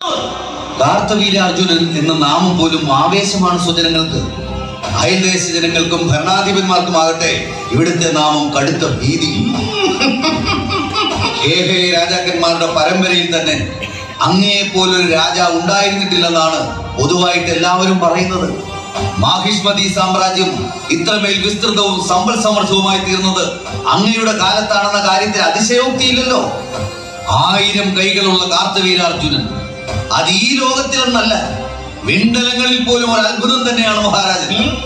കാർത്തവീര്യാർജുനൻ എന്ന നാമം പോലും ആവേശമാണ് സ്വജനങ്ങൾക്ക്. അയൽദേശ ജനങ്ങൾക്കും ഭരണാധിപന്മാർക്കുമാകട്ടെ ഇവിടുത്തെ നാമം കടുത്ത ഭീതി. രാജാക്കന്മാരുടെ പരമ്പരയിൽ തന്നെ അങ്ങയെപ്പോലൊരു രാജാവ് ഉണ്ടായിരുന്നിട്ടില്ലെന്നാണ് പൊതുവായിട്ട് എല്ലാവരും പറയുന്നത്. മാഹിഷ്മതി സാമ്രാജ്യം ഇത്രമേൽ വിസ്തൃതവും സമ്പൽ സമൃദ്ധവുമായി തീർന്നത് അങ്ങയുടെ കാലത്താണെന്ന കാര്യത്തിൽ അതിശയോക്തിയില്ലല്ലോ. 1000 കൈകളുള്ള കാർത്തവീര്യാർജുനൻ അത് ഈ ലോകത്തിലെന്നല്ല, വിണ്ടലങ്ങളിൽ പോലും ഒരു അത്ഭുതം തന്നെയാണ് മഹാരാജൻ.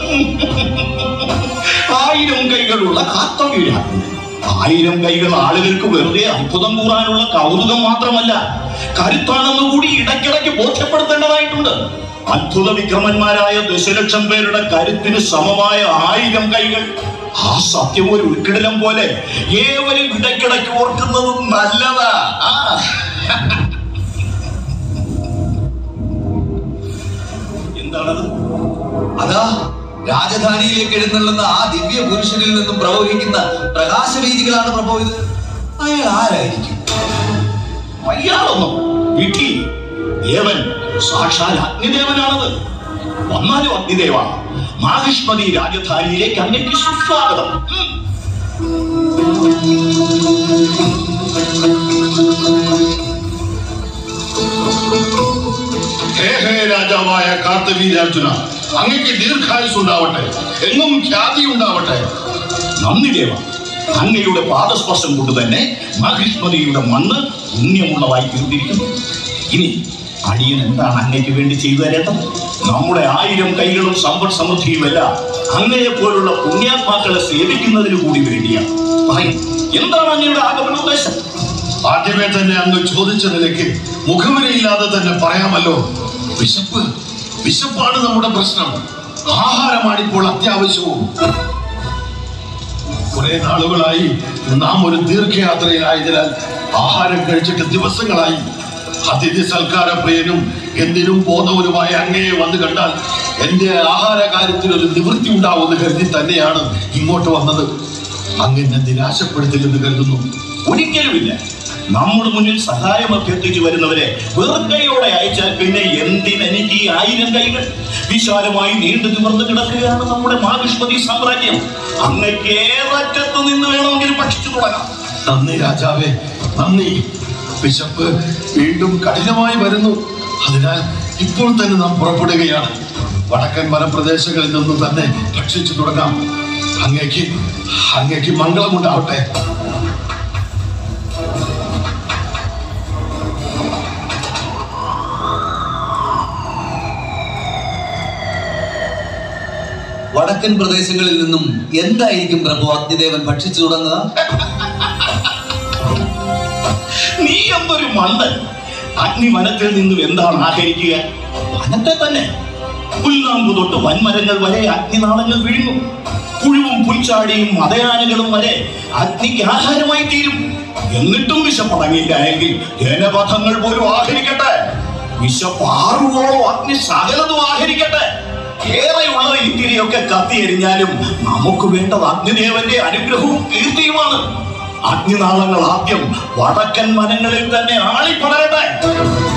1000 കൈകളുള്ള കാർത്തവീര്യാർജുനൻ. 1000 കൈകൾ ആളുകൾക്ക് വെറുതെ അത്ഭുതം കൂറാനുള്ള കൗതുകം മാത്രമല്ല, കരുത്താണെന്ന് കൂടി ഇടയ്ക്കിടയ്ക്ക് ബോധ്യപ്പെടുത്തേണ്ടതായിട്ടുണ്ട്. അത്ഭുത വിക്രമന്മാരായ ദശലക്ഷം പേരുടെ കരുത്തിന് സമമായ 1000 കൈകൾ. ആ സത്യം ഒരു ഉൾക്കിടലം പോലെ ഏവരും ഇടയ്ക്കിടയ്ക്ക് ഓർക്കുന്നതും നല്ലതാ. എന്താണത്? അതാ രാജധാനിയിലേക്ക് എഴുന്നള്ളുന്ന ആ ദിവ്യ പുരുഷനിൽ നിന്നും പ്രവഹിക്കുന്ന പ്രകാശവീജികളാണ് പ്രഭോ. ഇത് അയാൾ ആരായിരിക്കും? അയാളൊന്നും വിട്ടി ദേവൻ, സാക്ഷാൽ അഗ്നിദേവനാണത്. വന്നാലും അഗ്നിദേവ, മാഹിഷ്മതി രാജധാനിയിലേക്ക് അങ്ങേക്ക് സുസ്വാഗതം. രാജാവായ കാർത്തവീര്യാർജുന, അങ്ങേക്ക് ദീർഘായുസ് ഉണ്ടാവട്ടെ, എങ്ങും ഖ്യാതി ഉണ്ടാവട്ടെ. നന്ദി ദേവ. അങ്ങയുടെ പാദസ്പർശം കൊണ്ട് തന്നെ മാഹിഷ്മതിയുടെ മണ്ണ് പുണ്യമുള്ളതായി തീർന്നിരിക്കുന്നു. ഇനി അടിയൻ എന്താണ് അങ്ങയ്ക്ക് വേണ്ടി ചെയ്തു തരേണ്ടത്? നമ്മുടെ 1000 കൈകളും സമ്പൽ സമൃദ്ധിയുമല്ല അങ്ങയെ പോലുള്ള പുണ്യാത്മാക്കളെ സേവിക്കുന്നതിന് കൂടി വേണ്ടിയാണ്. എന്താണ് അങ്ങയുടെ ആഗമന ഉദ്ദേശം? ആദ്യമേ തന്നെ അങ്ങ് ചോദിച്ച നിലയ്ക്ക് മുഖവിലയില്ലാതെ തന്നെ പറയാമല്ലോ. വിശപ്പാണ് നമ്മുടെ പ്രശ്നം. ആഹാരമാണിപ്പോൾ അത്യാവശ്യവും. കുറെ നാളുകളായി നാം ഒരു ദീർഘയാത്രയിലായതിനാൽ ആഹാരം കഴിച്ചിട്ട് ദിവസങ്ങളായി. അതിഥി സൽക്കാര പ്രിയനും എന്തിനും പോന്നവരുമായ അങ്ങയെ വന്നു കണ്ടാൽ എന്റെ ആഹാര കാര്യത്തിൽ ഒരു നിവൃത്തി ഉണ്ടാവുമെന്ന് കരുതി തന്നെയാണ് ഇങ്ങോട്ട് വന്നത്. അങ്ങനെ നിരാശപ്പെടുത്തില്ലെന്ന് കരുതുന്നു. ഒരിക്കലുമില്ല. നമ്മുടെ മുന്നിൽ സഹായം അഭ്യർത്ഥിച്ചു വരുന്നവരെ വെറുകയോടെ അയച്ചാൽ പിന്നെ എന്തിനെനിക്ക് ഈ 1000 കൈകൾ? വിശാലമായി നീണ്ടു നിവർന്നു കിടക്കുകയാണ് നമ്മുടെ മാഹിഷ്മതി സാമ്രാജ്യം. അങ്ങക്ക് ഏതറ്റത്ത് നിന്ന് വേണമെങ്കിലും ഭക്ഷിച്ചു തുടങ്ങാം. നന്ദി രാജാവേ, നന്ദി. വിശപ്പ് വീണ്ടും കഠിനമായി വരുന്നു. അതിനാൽ ഇപ്പോൾ തന്നെ നാം പുറപ്പെടുകയാണ്. വടക്കൻ വനപ്രദേശങ്ങളിൽ നിന്നും തന്നെ ഭക്ഷിച്ചു തുടങ്ങാം. അങ്ങേക്ക് മംഗളമുണ്ടാവട്ടെ. വടക്കൻ പ്രദേശങ്ങളിൽ നിന്നും എന്തായിരിക്കും പ്രഭു അഗ്നിദേവൻ ഭക്ഷിച്ചു തുടങ്ങുക? നീ എന്തൊരു മണ്ടൻ! അഗ്നിവനത്തിൽ നിന്നും എന്താണ് ആഹരിക്കുക? വനത്തെ തന്നെ. പുൽനാമ്പ് തൊട്ട് വൻമരങ്ങൾ വരെ അഗ്നിനാളങ്ങൾ വീഴുന്നു. പുഴുവും പുൽച്ചാടിയും മതയാനകളും വരെ അഗ്നിക്ക് ആഹാരമായി തീരും. എന്നിട്ടും വിശപ്പടങ്ങിയില്ല എങ്കിൽ ജനപഥങ്ങൾ പോലും ആഹരിക്കട്ടെ. വിശപ്പാറുവോളം അഗ്നി സകലതും ആഹരിക്കട്ടെ. ഏറെയുള്ളത് ഇത്തിരിയൊക്കെ കത്തിയെരിഞ്ഞാലും നമുക്ക് വേണ്ടത് അഗ്നിദേവന്റെ അനുഗ്രഹവും കീർത്തിയുമാണ്. അഗ്നിനാളങ്ങൾ ആദ്യം വടക്കൻ വനങ്ങളിൽ തന്നെ ആളിപ്പടരട്ടെ.